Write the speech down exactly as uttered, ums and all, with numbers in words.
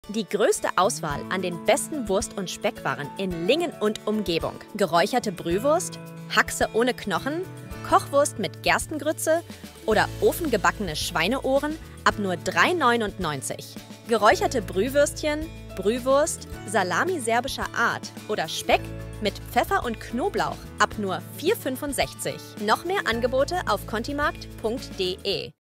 Die größte Auswahl an den besten Wurst- und Speckwaren in Lingen und Umgebung. Geräucherte Brühwurst, Haxe ohne Knochen, Kochwurst mit Gerstengrütze oder ofengebackene Schweineohren ab nur drei neunundneunzig. Geräucherte Brühwürstchen, Brühwurst, Salami serbischer Art oder Speck mit Pfeffer und Knoblauch ab nur vier fünfundsechzig. Noch mehr Angebote auf contimarkt punkt de.